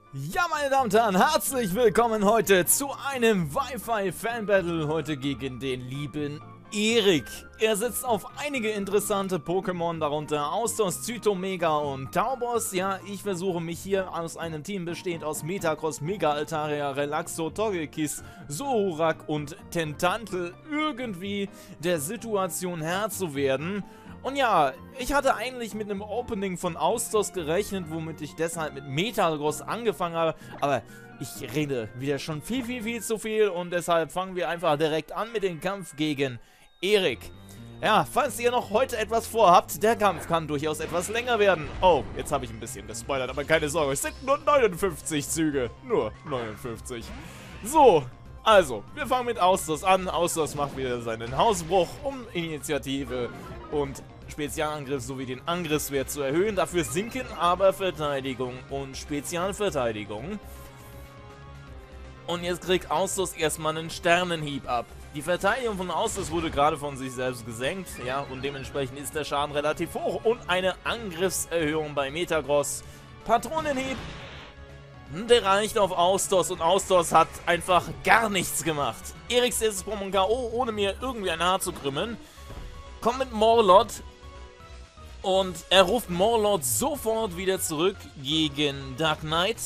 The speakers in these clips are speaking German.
Ja, meine Damen und Herren, herzlich willkommen heute zu einem Wi-Fi-Fan-Battle. Heute gegen den lieben Erik. Er setzt auf einige interessante Pokémon, darunter Austausch, Zytomega und Taubos. Ja, ich versuche mich hier aus einem Team bestehend aus Metacross, Mega Altaria, Relaxo, Togekiss, Zorak und Tentantel irgendwie der Situation Herr zu werden. Und ja, ich hatte eigentlich mit einem Opening von Austausch gerechnet, womit ich deshalb mit Metagross angefangen habe, aber ich rede wieder schon viel zu viel und deshalb fangen wir einfach direkt an mit dem Kampf gegen Erik. Ja, falls ihr noch heute etwas vorhabt, der Kampf kann durchaus etwas länger werden. Oh, jetzt habe ich ein bisschen gespoilert, aber keine Sorge, es sind nur 59 Züge. Nur 59. So, also, wir fangen mit Austausch an. Austausch macht wieder seinen Hausbruch, um Initiative und Spezialangriff sowie den Angriffswert zu erhöhen. Dafür sinken aber Verteidigung und Spezialverteidigung. Und jetzt kriegt Austausch erstmal einen Sternenhieb ab. Die Verteidigung von Austausch wurde gerade von sich selbst gesenkt, ja, und dementsprechend ist der Schaden relativ hoch. Und eine Angriffserhöhung bei Metagross. Patronenhieb, der reicht auf Austausch und Austausch hat einfach gar nichts gemacht. Eriks erstes Pokémon K.O., ohne mir irgendwie ein Haar zu krümmen. Kommt mit Morlot und er ruft Morlot sofort wieder zurück gegen Dark Knight.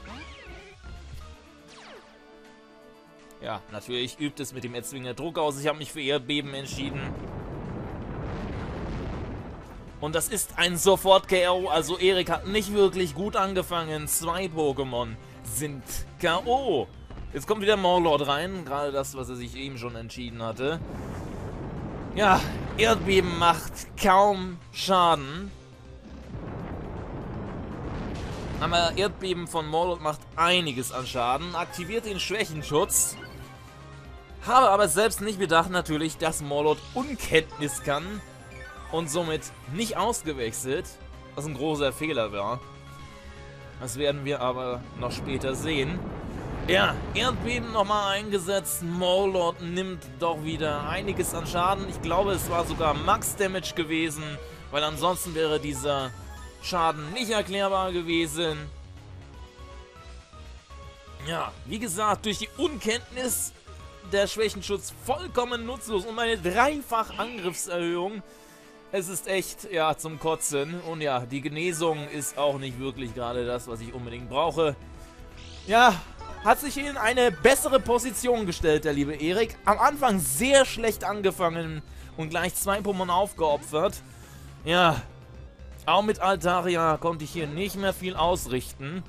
Ja, natürlich übt es mit dem Erzwinger Druck aus. Ich habe mich für Erdbeben entschieden. Und das ist ein Sofort-KO, also Erik hat nicht wirklich gut angefangen. 2 Pokémon sind K.O. Jetzt kommt wieder Morlot rein, gerade das, was er sich eben schon entschieden hatte. Ja, Erdbeben macht kaum Schaden. Aber Erdbeben von Morlot macht einiges an Schaden. Aktiviert den Schwächenschutz. Habe aber selbst nicht bedacht natürlich, dass Morlot Unkenntnis kann. Und somit nicht ausgewechselt. Was ein großer Fehler war. Das werden wir aber noch später sehen. Ja, Erdbeben nochmal eingesetzt. Morlot nimmt doch wieder einiges an Schaden. Ich glaube, es war sogar Max-Damage gewesen, weil ansonsten wäre dieser Schaden nicht erklärbar gewesen. Ja, wie gesagt, durch die Unkenntnis der Schwächenschutz vollkommen nutzlos und eine Dreifach-Angriffserhöhung. Es ist echt, ja, zum Kotzen. Und ja, die Genesung ist auch nicht wirklich gerade das, was ich unbedingt brauche. Ja, hat sich in eine bessere Position gestellt, der liebe Erik. Am Anfang sehr schlecht angefangen und gleich 2 Pokémon aufgeopfert. Ja, auch mit Altaria konnte ich hier nicht mehr viel ausrichten.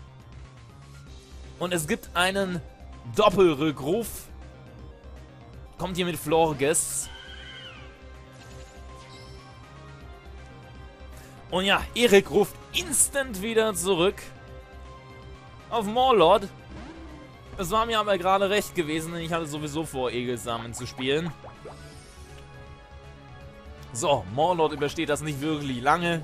Und es gibt einen Doppelrückruf. Kommt hier mit Florges. Und ja, Erik ruft instant wieder zurück auf Morlot. Es war mir aber gerade recht gewesen, denn ich hatte sowieso vor, Egelsamen zu spielen. So, Morlot übersteht das nicht wirklich lange.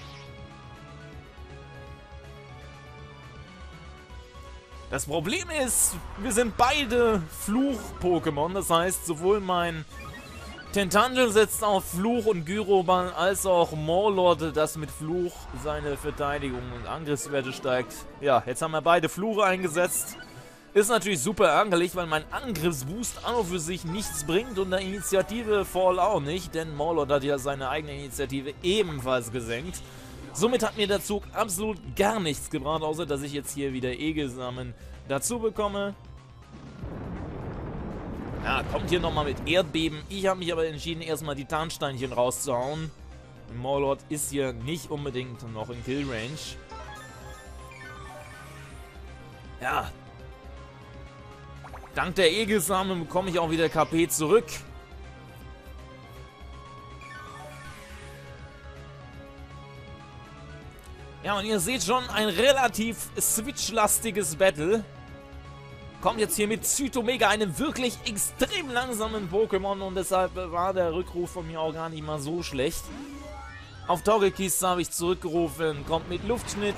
Das Problem ist, wir sind beide Fluch-Pokémon. Das heißt, sowohl mein Tentantel setzt auf Fluch und Gyroball, als auch Morlot, das mit Fluch seine Verteidigung und Angriffswerte steigt. Ja, jetzt haben wir beide Fluche eingesetzt. Ist natürlich super ärgerlich, weil mein Angriffsboost an und für sich nichts bringt und der Initiative Fall auch nicht, denn Morlot hat ja seine eigene Initiative ebenfalls gesenkt. Somit hat mir der Zug absolut gar nichts gebracht, außer dass ich jetzt hier wieder Egelsamen dazu bekomme. Ja, kommt hier nochmal mit Erdbeben. Ich habe mich aber entschieden, erstmal die Tarnsteinchen rauszuhauen. Morlot ist hier nicht unbedingt noch in Killrange. Ja. Dank der Egelsamen bekomme ich auch wieder KP zurück. Ja, und ihr seht schon, ein relativ switch-lastiges Battle. Kommt jetzt hier mit Zytomega, einem wirklich extrem langsamen Pokémon, und deshalb war der Rückruf von mir auch gar nicht mal so schlecht. Auf Togekiss habe ich zurückgerufen, kommt mit Luftschnitt.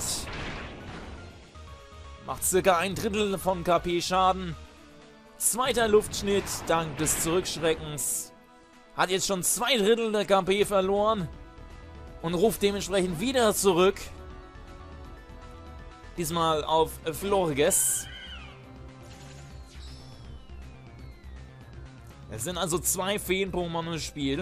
Macht circa 1/3 von KP Schaden. Zweiter Luftschnitt, dank des Zurückschreckens. Hat jetzt schon 2/3 der KP verloren. Und ruft dementsprechend wieder zurück. Diesmal auf Florges. Es sind also 2 Feen-Pokémon im Spiel.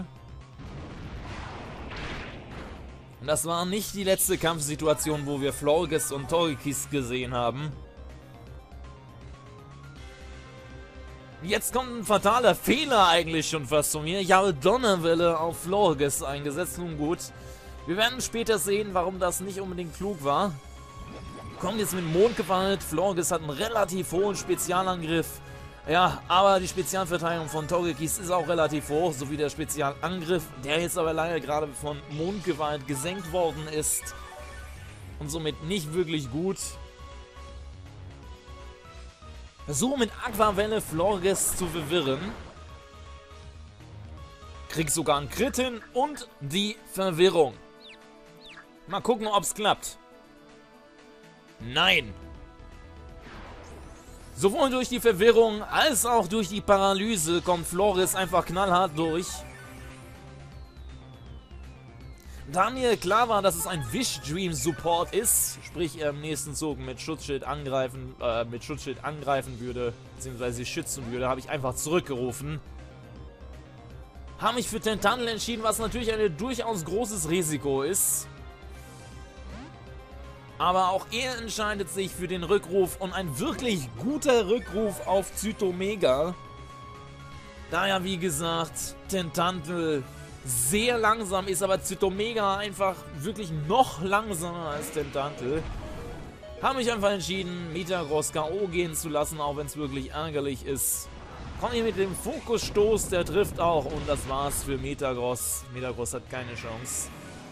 Und das war nicht die letzte Kampfsituation, wo wir Florges und Togekiss gesehen haben. Jetzt kommt ein fataler Fehler eigentlich schon fast von mir. Ich habe Donnerwelle auf Florges eingesetzt. Nun gut. Wir werden später sehen, warum das nicht unbedingt klug war. Kommt jetzt mit Mondgewalt. Florges hat einen relativ hohen Spezialangriff. Ja, aber die Spezialverteidigung von Togekiss ist auch relativ hoch, sowie der Spezialangriff, der jetzt aber leider gerade von Mondgewalt gesenkt worden ist. Und somit nicht wirklich gut. Versuche mit Aquavelle Florges zu verwirren. Krieg sogar einen Crit hin und die Verwirrung. Mal gucken, ob es klappt. Nein. Sowohl durch die Verwirrung als auch durch die Paralyse kommt Flores einfach knallhart durch. Da mir klar war, dass es ein Wish Dream Support ist, sprich er im nächsten Zug mit Schutzschild angreifen würde, beziehungsweise schützen würde, habe ich einfach zurückgerufen. Habe mich für Tentadel entschieden, was natürlich ein durchaus großes Risiko ist. Aber auch er entscheidet sich für den Rückruf und ein wirklich guter Rückruf auf Zytomega. Daher, wie gesagt, Tentadel sehr langsam ist, aber Zytomega einfach wirklich noch langsamer als Tentadel. Habe mich einfach entschieden, Metagross K.O. gehen zu lassen, auch wenn es wirklich ärgerlich ist. Komme hier mit dem Fokusstoß, der trifft auch und das war's für Metagross. Metagross hat keine Chance.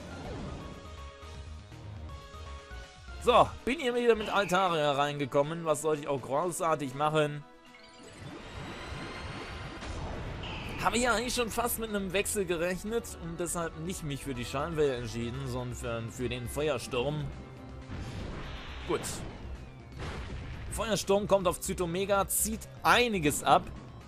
So, bin hier wieder mit Altaria reingekommen. Was sollte ich auch großartig machen? Habe ja eigentlich schon fast mit einem Wechsel gerechnet und deshalb nicht mich für die Schalenwelle entschieden, sondern für den Feuersturm. Gut. Feuersturm kommt auf Zytomega, zieht einiges ab.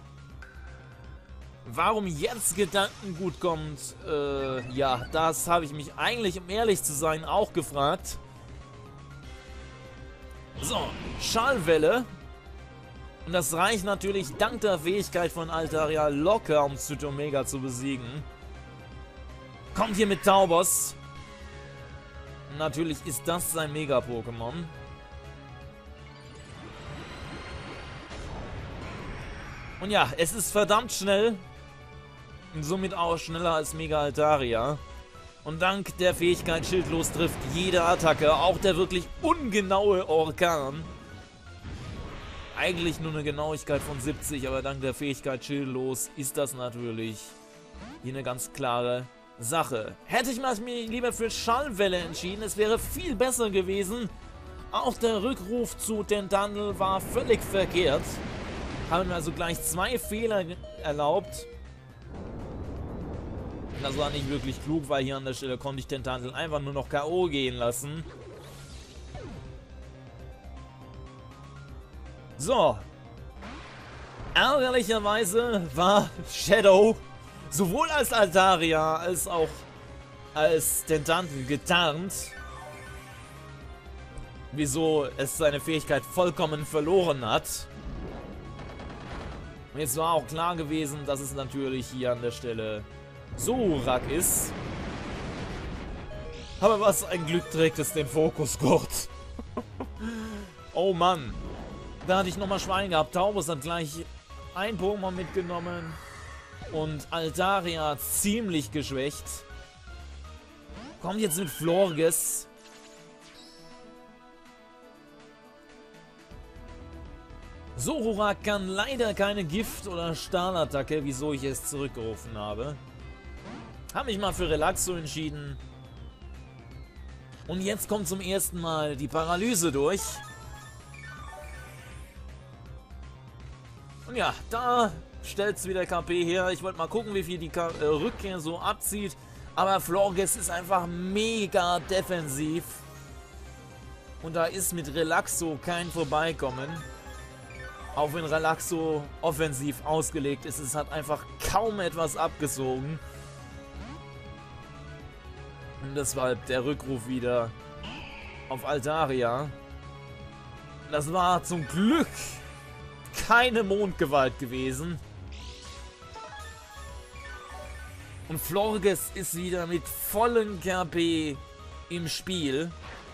Warum jetzt Gedankengut kommt, ja, das habe ich mich eigentlich, um ehrlich zu sein, auch gefragt. So, Schallwelle. Und das reicht natürlich dank der Fähigkeit von Altaria locker, um Zytomega zu besiegen. Kommt hier mit Taubos. Natürlich ist das sein Mega-Pokémon. Und ja, es ist verdammt schnell. Und somit auch schneller als Mega Altaria. Und dank der Fähigkeit Schildlos trifft jede Attacke, auch der wirklich ungenaue Orkan. Eigentlich nur eine Genauigkeit von 70, aber dank der Fähigkeit Schildlos ist das natürlich hier eine ganz klare Sache. Hätte ich mich lieber für Schallwelle entschieden, es wäre viel besser gewesen. Auch der Rückruf zu Tentadel war völlig verkehrt. Haben mir also gleich 2 Fehler erlaubt. Das war nicht wirklich klug, weil hier an der Stelle konnte ich Tentadel einfach nur noch K.O. gehen lassen. So. Ärgerlicherweise war Shadow sowohl als Altaria als auch als Tentadel getarnt. Wieso es seine Fähigkeit vollkommen verloren hat. Und jetzt war auch klar gewesen, dass es natürlich hier an der Stelle Zorak ist. Aber was ein Glück trägt es den Fokusgurt. Oh Mann. Da hatte ich nochmal Schwein gehabt. Taubos hat gleich ein Pokémon mitgenommen. Und Altaria ziemlich geschwächt. Kommt jetzt mit Florges. Zorak kann leider keine Gift- oder Stahlattacke, wieso ich es zurückgerufen habe. Habe mich mal für Relaxo entschieden. Und jetzt kommt zum ersten Mal die Paralyse durch. Und ja, da stellt es wieder KP her. Ich wollte mal gucken, wie viel die Rückkehr so abzieht. Aber Florges ist einfach mega defensiv. Und da ist mit Relaxo kein Vorbeikommen. Auch wenn Relaxo offensiv ausgelegt ist, es hat einfach kaum etwas abgesogen. Und deshalb der Rückruf wieder auf Altaria. Das war zum Glück keine Mondgewalt gewesen. Und Florges ist wieder mit vollen KP im Spiel.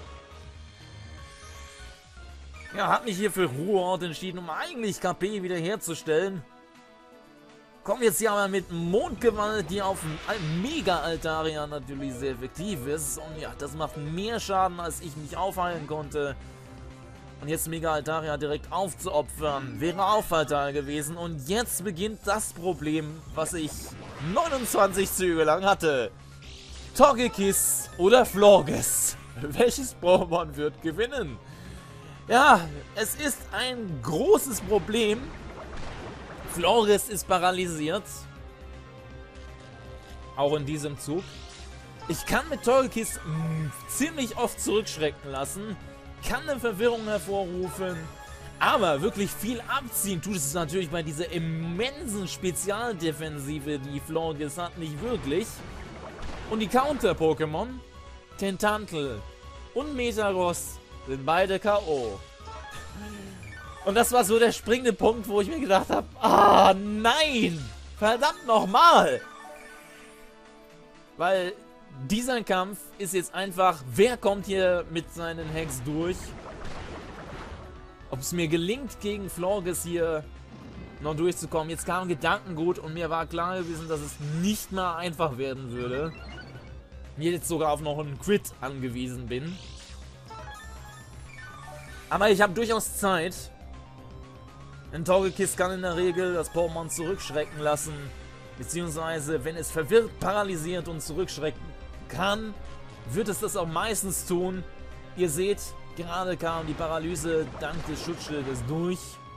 Ja, hat mich hier für Ruheort entschieden, um eigentlich KP wiederherzustellen. Kommen jetzt hier aber mit Mondgewalt, die auf Mega Altaria natürlich sehr effektiv ist. Und ja, das macht mehr Schaden, als ich mich aufheilen konnte. Und jetzt Mega Altaria direkt aufzuopfern, wäre auch fatal gewesen. Und jetzt beginnt das Problem, was ich 29 Züge lang hatte. Togekiss oder Florges? Welches Pokémon wird gewinnen? Ja, es ist ein großes Problem. Florges ist paralysiert. Auch in diesem Zug. Ich kann mit Togekiss ziemlich oft zurückschrecken lassen. Kann eine Verwirrung hervorrufen. Aber wirklich viel abziehen tut es natürlich bei dieser immensen Spezialdefensive, die Florges hat, nicht wirklich. Und die Counter-Pokémon, Tentakel und Metagross, sind beide K.O. Und das war so der springende Punkt, wo ich mir gedacht habe, ah nein, verdammt nochmal. Weil dieser Kampf ist jetzt einfach, wer kommt hier mit seinen Hacks durch? Ob es mir gelingt, gegen Florges hier noch durchzukommen. Jetzt kam Gedankengut und mir war klar gewesen, dass es nicht mal einfach werden würde. Mir jetzt sogar auf noch einen Crit angewiesen bin. Aber ich habe durchaus Zeit. Ein Togekiss kann in der Regel das Pokémon zurückschrecken lassen. Beziehungsweise, wenn es verwirrt, paralysiert und zurückschrecken kann, wird es das auch meistens tun. Ihr seht, gerade kam die Paralyse dank des Schutzschildes durch.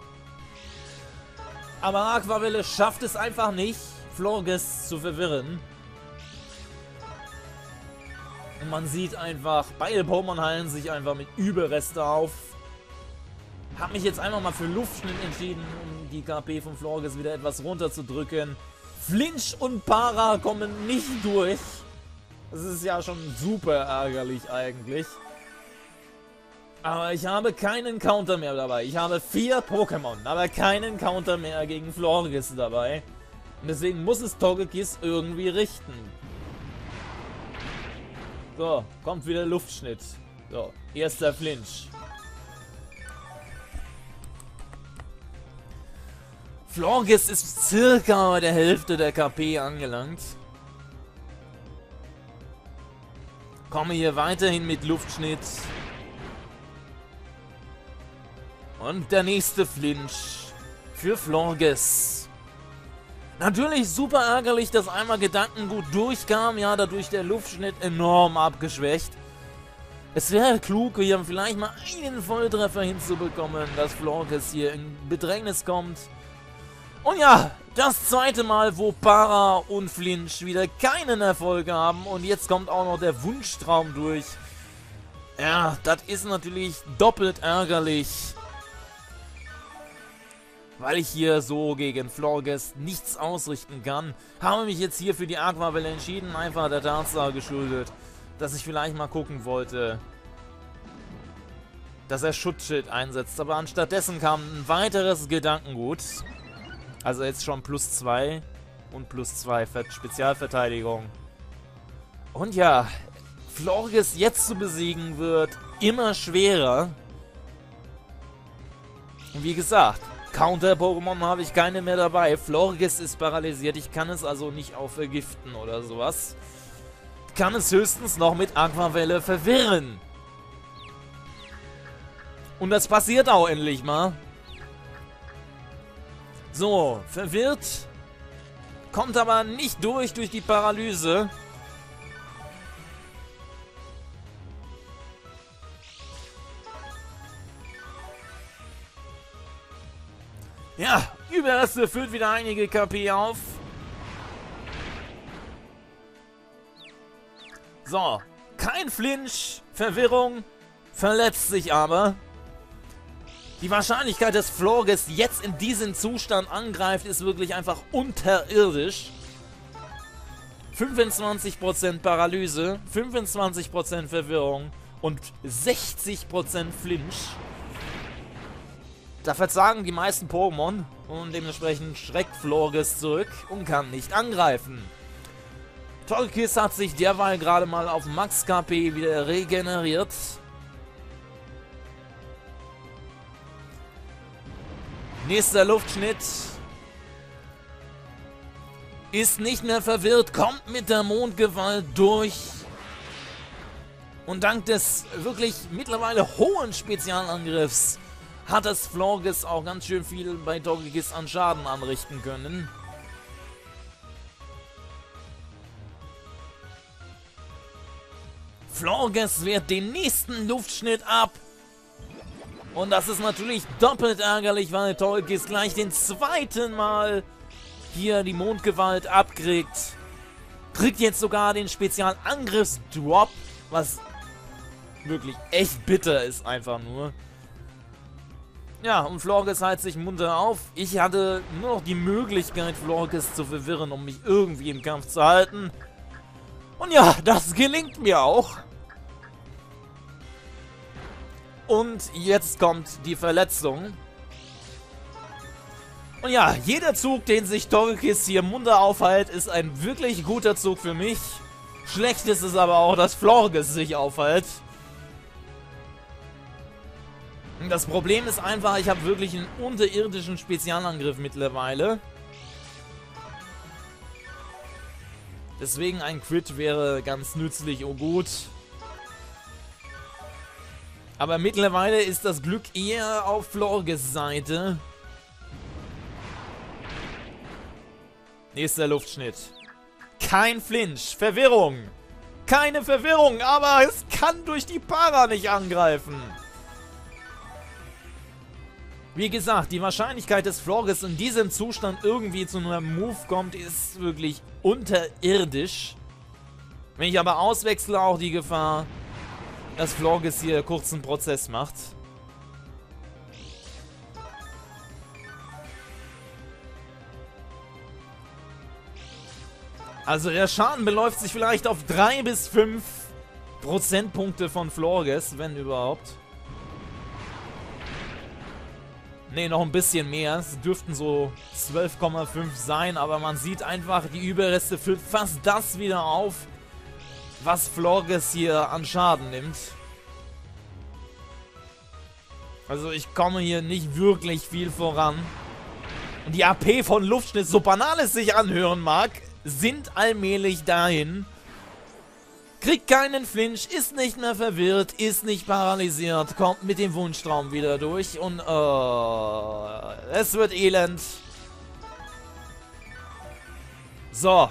Aber Aquavelle schafft es einfach nicht, Florges zu verwirren. Und man sieht einfach, beide Pokémon heilen sich einfach mit Überreste auf. Hab mich jetzt einfach mal für Luftschnitt entschieden, um die KP von Florges wieder etwas runterzudrücken. Flinch und Para kommen nicht durch. Das ist ja schon super ärgerlich eigentlich. Aber ich habe keinen Counter mehr dabei. Ich habe 4 Pokémon, aber keinen Counter mehr gegen Florges dabei. Und deswegen muss es Togekiss irgendwie richten. So, kommt wieder Luftschnitt. So, erster Flinch. Florges ist circa bei der Hälfte der KP angelangt. Komme hier weiterhin mit Luftschnitt. Und der nächste Flinch für Florges. Natürlich super ärgerlich, dass einmal Gedankengut durchkam. Ja, dadurch der Luftschnitt enorm abgeschwächt. Es wäre klug, hier vielleicht mal einen Volltreffer hinzubekommen, dass Florges hier in Bedrängnis kommt. Und ja, das zweite Mal, wo Para und Flinch wieder keinen Erfolg haben. Und jetzt kommt auch noch der Wunschtraum durch. Ja, das ist natürlich doppelt ärgerlich. Weil ich hier so gegen Florges nichts ausrichten kann, habe mich jetzt hier für die Aquavelle entschieden. Einfach der Tatsache geschuldet, dass ich vielleicht mal gucken wollte, dass er Schutzschild einsetzt. Aber anstattdessen kam ein weiteres Gedankengut. Also jetzt schon +2 und +2 Spezialverteidigung. Und ja, Florges jetzt zu besiegen wird immer schwerer. Und wie gesagt, Counter-Pokémon habe ich keine mehr dabei. Florges ist paralysiert, ich kann es also nicht auch vergiften oder sowas. Ich kann es höchstens noch mit Aquavelle verwirren. Und das passiert auch endlich mal. So, verwirrt. Kommt aber nicht durch die Paralyse. Ja, Überreste füllt wieder einige KP auf. So, kein Flinch, Verwirrung, verletzt sich aber. Die Wahrscheinlichkeit, dass Florges jetzt in diesem Zustand angreift, ist wirklich einfach unterirdisch. 25% Paralyse, 25% Verwirrung und 60% Flinch. Da verzagen die meisten Pokémon und dementsprechend schreckt Florges zurück und kann nicht angreifen. Togekiss hat sich derweil gerade mal auf Max KP wieder regeneriert. Nächster Luftschnitt. Ist nicht mehr verwirrt, kommt mit der Mondgewalt durch. Und dank des wirklich mittlerweile hohen Spezialangriffs hat es Florges auch ganz schön viel bei Togekiss an Schaden anrichten können. Florges wehrt den nächsten Luftschnitt ab. Und das ist natürlich doppelt ärgerlich, weil Togekiss gleich den zweiten Mal hier die Mondgewalt abkriegt. Kriegt jetzt sogar den Spezialangriffsdrop, was wirklich echt bitter ist einfach nur. Ja, und Florges heilt sich munter auf. Ich hatte nur noch die Möglichkeit, Florges zu verwirren, um mich irgendwie im Kampf zu halten. Und ja, das gelingt mir auch. Und jetzt kommt die Verletzung. Und ja, jeder Zug, den sich Togekiss hier munter aufhält, ist ein wirklich guter Zug für mich. Schlecht ist es aber auch, dass Florges sich aufhält. Das Problem ist einfach, ich habe wirklich einen unterirdischen Spezialangriff mittlerweile. Deswegen ein Crit wäre ganz nützlich und gut. Aber mittlerweile ist das Glück eher auf Florges Seite. Nächster Luftschnitt. Kein Flinch. Verwirrung. Keine Verwirrung, aber es kann durch die Para nicht angreifen. Wie gesagt, die Wahrscheinlichkeit, dass Florges in diesem Zustand irgendwie zu einem Move kommt, ist wirklich unterirdisch. Wenn ich aber auswechsle, auch die Gefahr, dass Florges hier kurz einen Prozess macht. Also der Schaden beläuft sich vielleicht auf 3 bis 5 Prozentpunkte von Florges, wenn überhaupt. Ne, noch ein bisschen mehr. Es dürften so 12,5 sein, aber man sieht einfach, die Überreste füllt fast das wieder auf, was Florges hier an Schaden nimmt. Also ich komme hier nicht wirklich viel voran. Und die AP von Luftschnitt, so banal es sich anhören mag, sind allmählich dahin. Kriegt keinen Flinch, ist nicht mehr verwirrt, ist nicht paralysiert, kommt mit dem Wunschtraum wieder durch und es wird elend. So.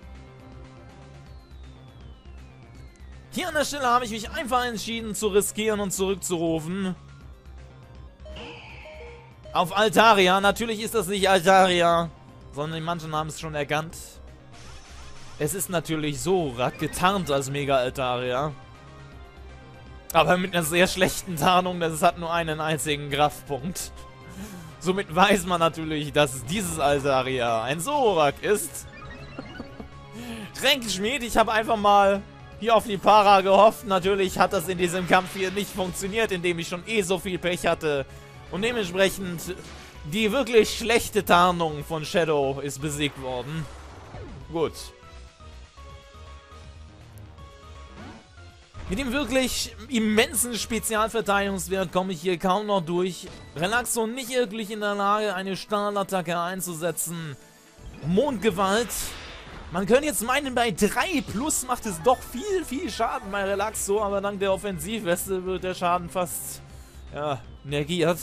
Hier an der Stelle habe ich mich einfach entschieden zu riskieren und zurückzurufen. Auf Altaria. Natürlich ist das nicht Altaria, sondern die manchen haben es schon erkannt. Es ist natürlich Zorak, getarnt als Mega Altaria. Aber mit einer sehr schlechten Tarnung, das hat nur einen einzigen Kraftpunkt. Somit weiß man natürlich, dass dieses Altaria ein Zorak ist. Tränkenschmied, ich habe einfach mal hier auf die Para gehofft. Natürlich hat das in diesem Kampf hier nicht funktioniert, indem ich schon so viel Pech hatte. Und dementsprechend die wirklich schlechte Tarnung von Shadow ist besiegt worden. Gut. Mit dem wirklich immensen Spezialverteidigungswert komme ich hier kaum noch durch. Relaxo nicht wirklich in der Lage, eine Stahlattacke einzusetzen. Mondgewalt. Man könnte jetzt meinen, bei 3 plus macht es doch viel Schaden bei Relaxo, aber dank der Offensivweste wird der Schaden fast, ja, negiert.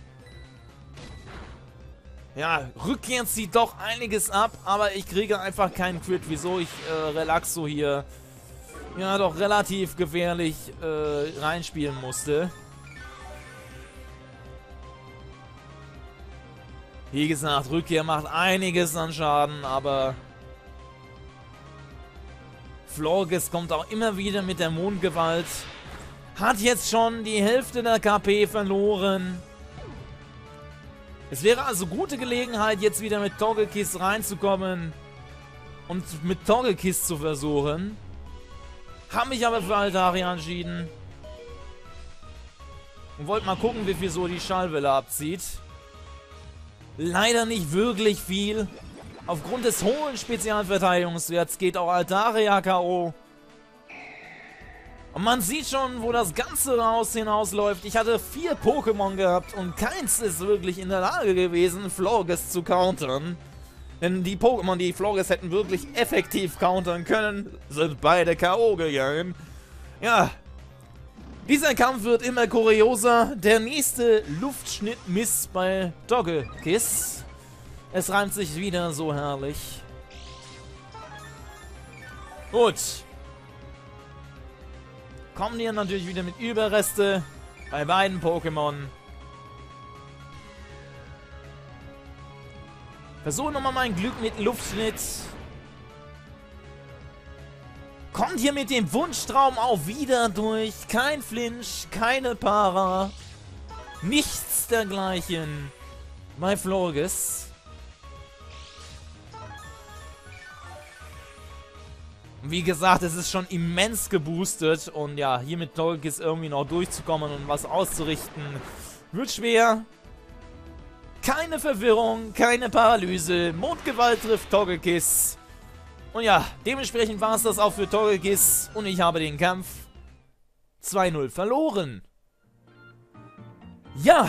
Ja, rückkehrend zieht doch einiges ab, aber ich kriege einfach keinen Crit, wieso ich Relaxo hier ja doch relativ gefährlich reinspielen musste. Wie gesagt, Rückkehr macht einiges an Schaden, aber Florges kommt auch immer wieder mit der Mondgewalt. Hat jetzt schon die Hälfte der KP verloren. Es wäre also gute Gelegenheit, jetzt wieder mit Togekiss reinzukommen und mit Togekiss zu versuchen. Habe mich aber für Altaria entschieden. Und wollte mal gucken, wie viel so die Schallwelle abzieht. leider nicht wirklich viel. Aufgrund des hohen Spezialverteidigungswerts geht auch Altaria K.O. Und man sieht schon, wo das Ganze hinausläuft. Ich hatte 4 Pokémon gehabt und keins ist wirklich in der Lage gewesen, Florges zu countern. Denn die Pokémon, die Florges hätten wirklich effektiv countern können, sind beide K.O. gegangen. Ja, dieser Kampf wird immer kurioser. Der nächste Luftschnitt-Miss bei Togekiss. Es reimt sich wieder so herrlich. Gut. Kommen hier natürlich wieder mit Überreste bei beiden Pokémon. Versuche nochmal mein Glück mit Luftschnitt. Kommt hier mit dem Wunschtraum auch wieder durch. Kein Flinch, keine Para. Nichts dergleichen bei Florges. Wie gesagt, es ist schon immens geboostet und ja, hier mit Togekiss irgendwie noch durchzukommen und was auszurichten, wird schwer. Keine Verwirrung, keine Paralyse, Mondgewalt trifft Togekiss. Und ja, dementsprechend war es das auch für Togekiss und ich habe den Kampf 2-0 verloren. Ja,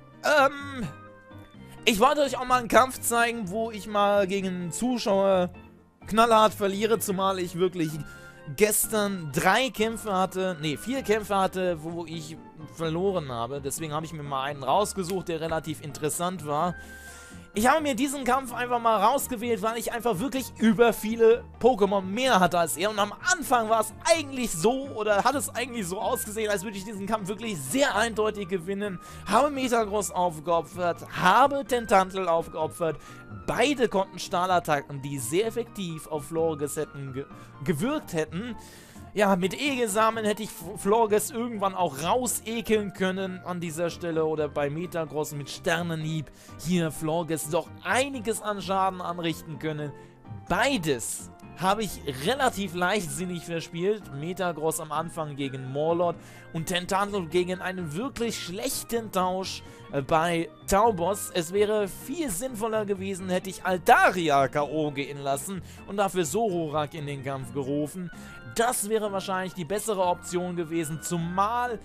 ich wollte euch auch mal einen Kampf zeigen, wo ich mal gegen Zuschauer knallhart verliere, zumal ich wirklich gestern 4 Kämpfe hatte, wo ich verloren habe. Deswegen habe ich mir mal einen rausgesucht, der relativ interessant war. Ich habe mir diesen Kampf einfach mal rausgewählt, weil ich einfach wirklich über viele Pokémon mehr hatte als er. Und am Anfang war es eigentlich so, oder hat es eigentlich so ausgesehen, als würde ich diesen Kampf wirklich sehr eindeutig gewinnen. Habe Metagross aufgeopfert, habe Tentantl aufgeopfert. Beide konnten Stahlattacken, die sehr effektiv auf Florges gewirkt hätten. Ja, mit Egelsamen hätte ich Florges irgendwann auch rausekeln können an dieser Stelle oder bei Metagross mit Sternenhieb hier Florges doch einiges an Schaden anrichten können. Beides habe ich relativ leichtsinnig verspielt. Metagross am Anfang gegen Morlord und Tentantl gegen einen wirklich schlechten Tausch bei Taubos. Es wäre viel sinnvoller gewesen, hätte ich Altaria K.O. gehen lassen und dafür Zoroark in den Kampf gerufen. Das wäre wahrscheinlich die bessere Option gewesen, zumal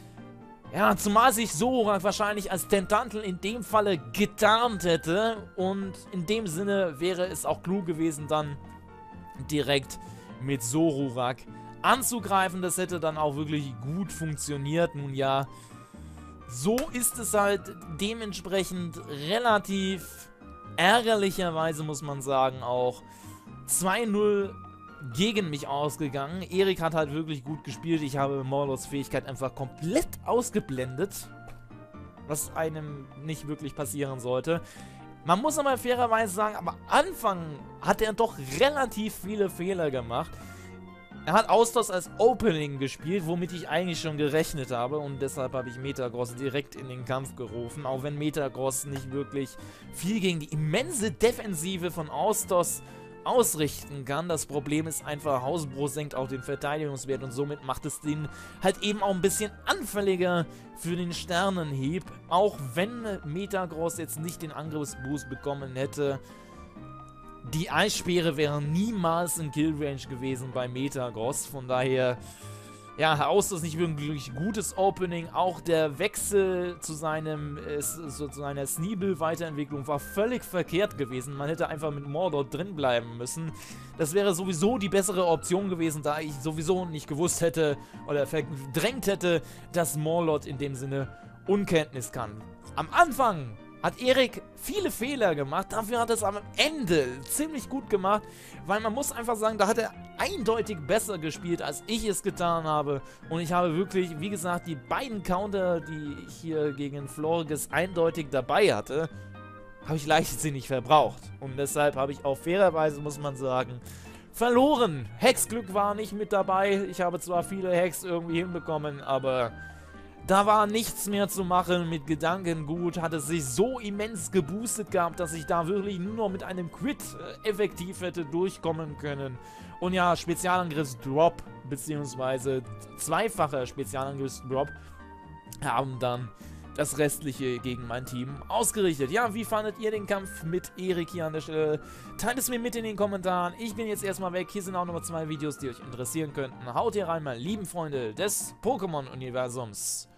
sich Zoroark wahrscheinlich als Tentantl in dem Falle getarnt hätte und in dem Sinne wäre es auch klug gewesen, dann direkt mit Zoroark anzugreifen. Das hätte dann auch wirklich gut funktioniert. Nun ja, so ist es halt dementsprechend relativ ärgerlicherweise, muss man sagen, auch 2-0 gegen mich ausgegangen. Erik hat halt wirklich gut gespielt. Ich habe Morlords Fähigkeit einfach komplett ausgeblendet, was einem nicht wirklich passieren sollte. Man muss aber fairerweise sagen, am Anfang hat er doch relativ viele Fehler gemacht. Er hat Austos als Opening gespielt, womit ich eigentlich schon gerechnet habe und deshalb habe ich Metagross direkt in den Kampf gerufen, auch wenn Metagross nicht wirklich viel gegen die immense Defensive von Austos ausrichten kann. Das Problem ist einfach, Hausbruch senkt auch den Verteidigungswert und somit macht es den halt eben auch ein bisschen anfälliger für den Sternenhieb, auch wenn Metagross jetzt nicht den Angriffsboost bekommen hätte. Die Eisspeere wäre niemals in Killrange gewesen bei Metagross, von daher, ja, Austos nicht wirklich gutes Opening. Auch der Wechsel zu seiner Sneebel-Weiterentwicklung war völlig verkehrt gewesen. Man hätte einfach mit Mordor drin bleiben müssen. Das wäre sowieso die bessere Option gewesen, da ich sowieso nicht gewusst hätte oder verdrängt hätte, dass Morlord in dem Sinne Unkenntnis kann. Am Anfang hat Erik viele Fehler gemacht, dafür hat er es am Ende ziemlich gut gemacht, weil man muss einfach sagen, da hat er eindeutig besser gespielt, als ich es getan habe. Und ich habe wirklich, wie gesagt, die beiden Counter, die ich hier gegen Florges eindeutig dabei hatte, habe ich leichtsinnig verbraucht. Und deshalb habe ich auch fairerweise, muss man sagen, verloren. Hexglück war nicht mit dabei. Ich habe zwar viele Hex irgendwie hinbekommen, aber da war nichts mehr zu machen. Mit Gedankengut hat es sich so immens geboostet gehabt, dass ich da wirklich nur noch mit einem Crit effektiv hätte durchkommen können. Und ja, Spezialangriffsdrop, beziehungsweise zweifacher Spezialangriffsdrop, haben dann das Restliche gegen mein Team ausgerichtet. Ja, wie fandet ihr den Kampf mit Erik hier an der Stelle? Teilt es mir mit in den Kommentaren. Ich bin jetzt erstmal weg. Hier sind auch noch 2 Videos, die euch interessieren könnten. Haut hier rein, meine lieben Freunde des Pokémon-Universums.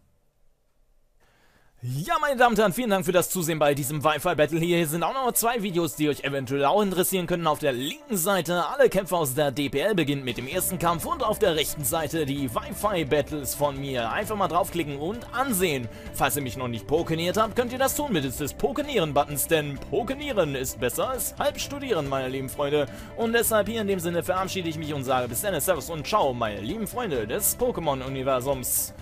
Ja, meine Damen und Herren, vielen Dank für das Zusehen bei diesem Wi-Fi-Battle hier. Hier sind auch noch 2 Videos, die euch eventuell auch interessieren können. Auf der linken Seite alle Kämpfe aus der DPL beginnen mit dem ersten Kampf und auf der rechten Seite die Wi-Fi-Battles von mir. Einfach mal draufklicken und ansehen. Falls ihr mich noch nicht pokeniert habt, könnt ihr das tun mittels des Pokenieren-Buttons, denn Pokenieren ist besser als halb studieren, meine lieben Freunde. Und deshalb hier in dem Sinne verabschiede ich mich und sage bis dann, Servus und Ciao, meine lieben Freunde des Pokémon-Universums.